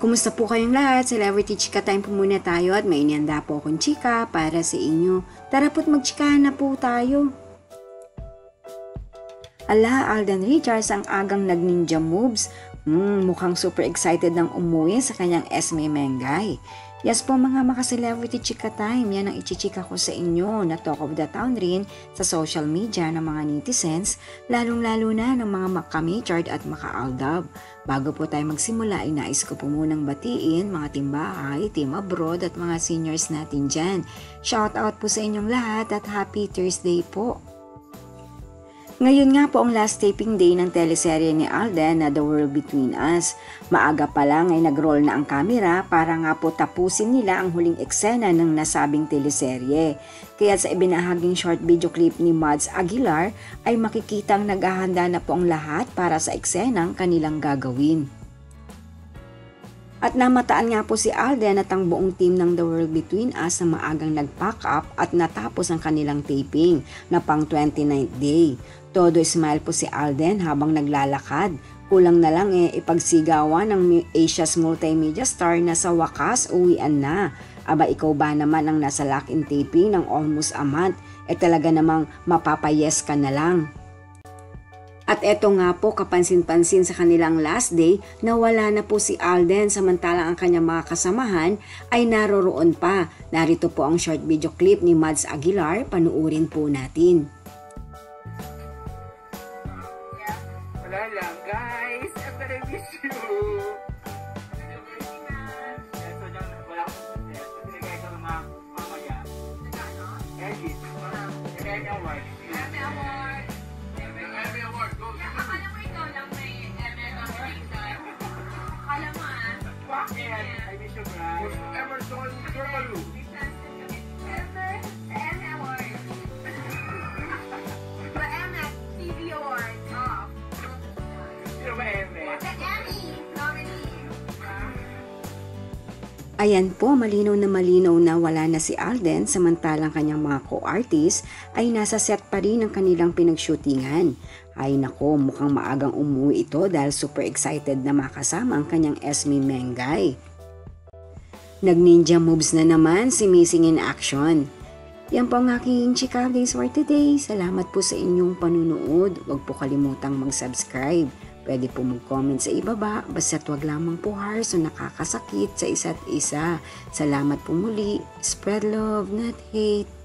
Kumusta po kayong lahat? Celebrity Chika Time po muna tayo at may inihanda po akong chika para sa inyo. Tara po't magchikahan na po tayo. Ala, Alden Richards ang agang nag-ninja moves. Mukhang super excited ng umuwi sa kanyang Esme Mengay. Yes po mga maka-celebrity chika time, yan ang ichichika ko sa inyo na talk of the town rin sa social media ng mga netizens, lalong-lalo na ng mga maka-Machard at maka-Aldab. Bago po tayo magsimula, ay nais ko po munang batiin mga timbahay, team abroad at mga seniors natin dyan. Shout out po sa inyong lahat at happy Thursday po! Ngayon nga po ang last taping day ng teleserye ni Alden na The World Between Us. Maaga pa lang ay nag-roll na ang kamera para nga po tapusin nila ang huling eksena ng nasabing teleserye. Kaya sa ibinahaging short video clip ni Mads Aguilar ay makikitang naghahanda na po ang lahat para sa eksenang kanilang gagawin. At namataan nga po si Alden at ang buong team ng The World Between Us na maagang nag-pack up at natapos ang kanilang taping na pang 29th day. Todo smile po si Alden habang naglalakad. Kulang na lang ipagsigawan ng Asia's multimedia star na sa wakas uwian na. Aba ikaw ba naman ang nasa lock-in taping ng almost a month? Talaga namang mapapayes ka na lang. At eto nga po kapansin-pansin sa kanilang last day na wala na po si Alden samantalang ang kanyang mga kasamahan ay naroroon pa. Narito po ang short video clip ni Mads Aguilar, panuurin po natin. Wala lang guys, I'm gonna miss you. I miss you guys. Emerson Turmalu. Ayan po, malinaw na wala na si Alden samantalang kanyang mga co-artists ay nasa set pa rin ng kanilang pinagshootingan. Ay nako, mukhang maagang umuwi ito dahil super excited na makasama ang kanyang Esme Mengay. Nag-ninja moves na naman si Missing in Action. Yan po ang aking chika days for today. Salamat po sa inyong panunood. Huwag po kalimutang mag-subscribe. Pwede po mag-comment sa ibaba, basta't wag lamang po harsh o nakakasakit sa isa't isa. Salamat po muli. Spread love, not hate.